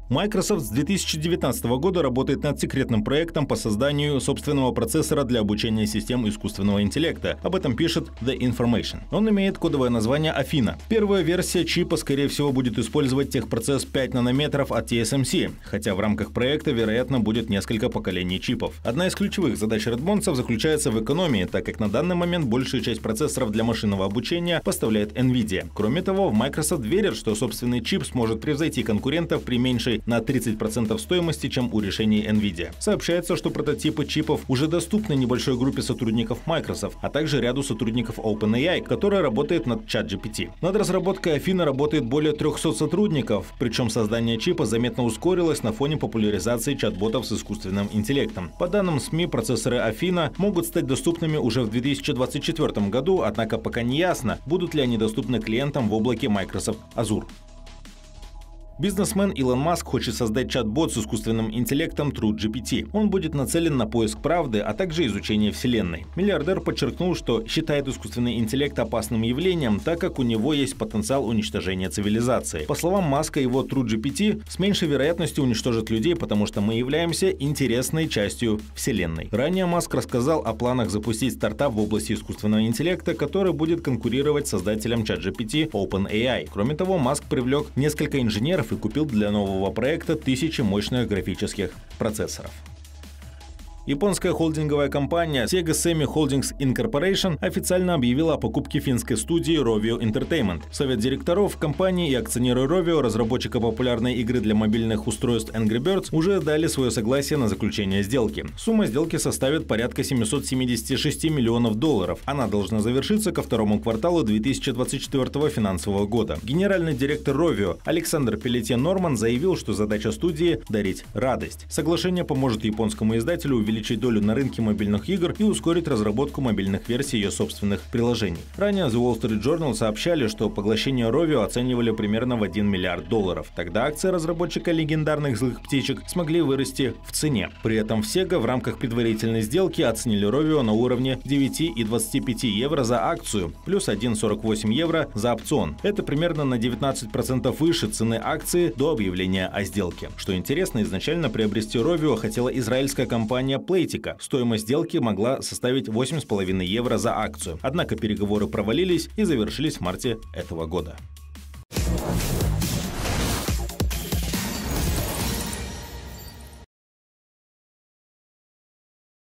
Microsoft с 2019 года работает над секретным проектом по созданию собственного процессора для обучения систем искусственного интеллекта. Об этом пишет The Information. Он имеет кодовое название Афина. Первая версия чипа, скорее всего, будет использовать техпроцесс 5 нанометров от TSMC, хотя в рамках проекта, вероятно, будет несколько поколений чипов. Одна из ключевых задач редмондцев заключается в экономии, так как на данный момент большую часть процессоров для машинного обучения поставляет NVIDIA. Кроме того, в Microsoft верят, что собственный чип сможет превзойти конкурентов при меньшей на 30% стоимости, чем у решений NVIDIA. Сообщается, что прототипы чипов уже доступны небольшой группе сотрудников Microsoft, а также ряду сотрудников OpenAI, которая работает над ChatGPT. Над разработкой Афина работает более 300 сотрудников, причем создание чипа заметно ускорилось на фоне популяризации чат-ботов с искусственным интеллектом. По данным СМИ, процессоры Афина могут стать доступными уже в 2024 году, однако пока не ясно, будут ли они доступны клиентам в облаке Microsoft Azure. Бизнесмен Илон Маск хочет создать чат-бот с искусственным интеллектом TrueGPT. Он будет нацелен на поиск правды, а также изучение Вселенной. Миллиардер подчеркнул, что считает искусственный интеллект опасным явлением, так как у него есть потенциал уничтожения цивилизации. По словам Маска, его TrueGPT с меньшей вероятностью уничтожит людей, потому что мы являемся интересной частью Вселенной. Ранее Маск рассказал о планах запустить стартап в области искусственного интеллекта, который будет конкурировать с создателем ChatGPT OpenAI. Кроме того, Маск привлек несколько инженеров и купил для нового проекта 1000 мощных графических процессоров. Японская холдинговая компания Sega Sammy Holdings Incorporation официально объявила о покупке финской студии Rovio Entertainment. Совет директоров компании и акционеры Rovio, разработчика популярной игры для мобильных устройств Angry Birds, уже дали свое согласие на заключение сделки. Сумма сделки составит порядка $776 миллионов. Она должна завершиться ко второму кварталу 2024 финансового года. Генеральный директор Rovio Александр Пелетье-Норман заявил, что задача студии – дарить радость. Соглашение поможет японскому издателю увеличить долю на рынке мобильных игр и ускорить разработку мобильных версий ее собственных приложений. Ранее The Wall Street Journal сообщали, что поглощение Rovio оценивали примерно в $1 миллиард. Тогда акции разработчика легендарных злых птичек смогли вырасти в цене. При этом в Sega в рамках предварительной сделки оценили Rovio на уровне 9,25 евро за акцию, плюс 1,48 евро за опцион. Это примерно на 19% выше цены акции до объявления о сделке. Что интересно, изначально приобрести Rovio хотела израильская компания Playtika. Стоимость сделки могла составить 8,5 евро за акцию. Однако переговоры провалились и завершились в марте этого года.